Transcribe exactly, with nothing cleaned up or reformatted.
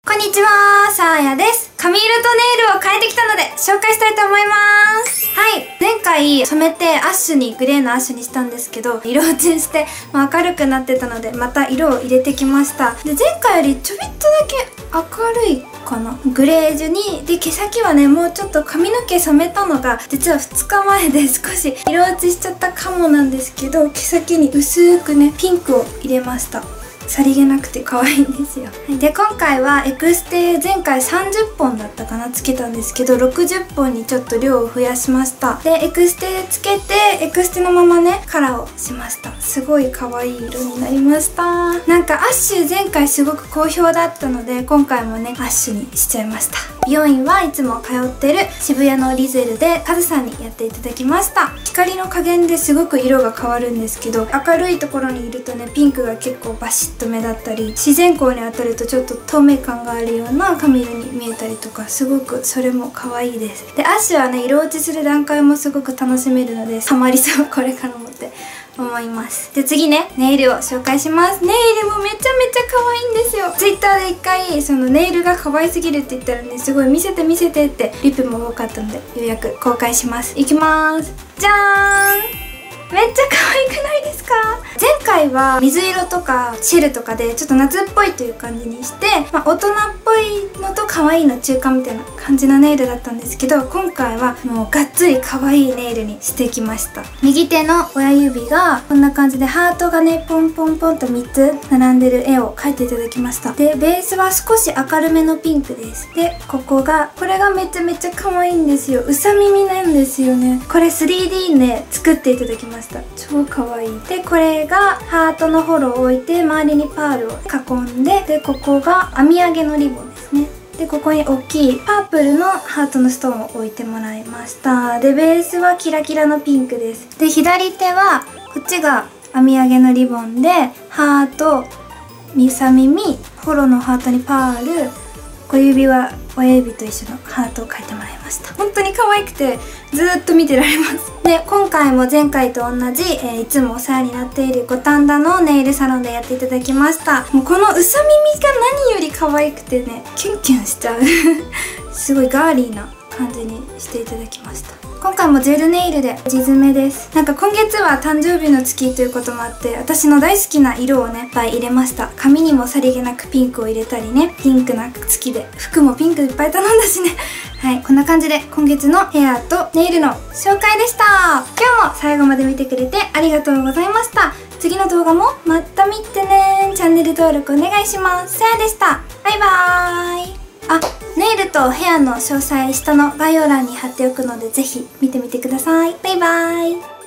こんにちは、さあやです。髪色とネイルを変えてきたので紹介したいと思います。はい、前回染めてアッシュに、グレーのアッシュにしたんですけど、色落ちして、まあ、明るくなってたのでまた色を入れてきました。で、前回よりちょびっとだけ明るいかな、グレージュに。で、毛先はね、もうちょっと髪の毛染めたのが実はふつかまえで少し色落ちしちゃったかもなんですけど、毛先に薄くねピンクを入れました。さりげなくて可愛いんですよ。で、今回はエクステ前回さんじゅっぽんだったかなつけたんですけど、ろくじゅっぽんにちょっと量を増やしました。で、エクステつけてエクステのままねカラーをしました。すごい可愛い色になりました。なんかアッシュ前回すごく好評だったので、今回もねアッシュにしちゃいました。美容院はいつも通ってる渋谷のリゼルでカズさんにやっていただきました。光の加減ですごく色が変わるんですけど、明るいところにいるとねピンクが結構バシッと目立ったり、自然光に当たるとちょっと透明感があるような髪色に見えたりとか、すごくそれも可愛いです。で、アッシュはね色落ちする段階もすごく楽しめるのでハマりそう、これからもって思います。で、次ねネイルを紹介します。ネイルもめちゃめちゃ可愛いんですよ。ツイッターで一回そのネイルが可愛すぎるって言ったらね、すごい見せて見せてってリップも多かったので、ようやく公開します。いきまーす。じゃーん、めっちゃ可愛くないですか？前回は水色とかシェルとかでちょっと夏っぽいという感じにして、まあ、大人っぽいのと可愛いの中間みたいな感じのネイルだったんですけど、今回はもうがっつり可愛いネイルにしてきました。右手の親指がこんな感じでハートがねポンポンポンとみっつ並んでる絵を描いていただきました。で、ベースは少し明るめのピンクです。で、ここがこれがめちゃめちゃ可愛いんですよ。うさ耳なんですよね。これ スリーディー で作っていただきました。超可愛い。で、これがハートのホロを置いて周りにパールを囲んで、でここが編み上げのリボンですね。で、ここに大きいパープルのハートのストーンを置いてもらいました。で、ベースはキラキラのピンクです。で、左手はこっちが編み上げのリボンで、ハート、みさ耳、ホロのハートにパール、小指は親指と一緒のハートを描いてもらいました。本当に可愛くてずーっと見てられます。で、今回も前回と同じ、えー、いつもお世話になっている五反田のネイルサロンでやっていただきました。もうこのうさ耳が何より可愛くてね、キュンキュンしちゃうすごいガーリーな感じにしていただきました。今回もジェルネイルで地詰めです。なんか今月は誕生日の月ということもあって、私の大好きな色をねいっぱい入れました。髪にもさりげなくピンクを入れたりね、ピンクな月で服もピンクいっぱい頼んだしねはい、こんな感じで今月のヘアとネイルの紹介でした。今日も最後まで見てくれてありがとうございました。次の動画もまた見てね。チャンネル登録お願いします。さやでした。バイバーイ。あ、ネイルとヘアの詳細下の概要欄に貼っておくのでぜひ見てみてください。バイバーイ。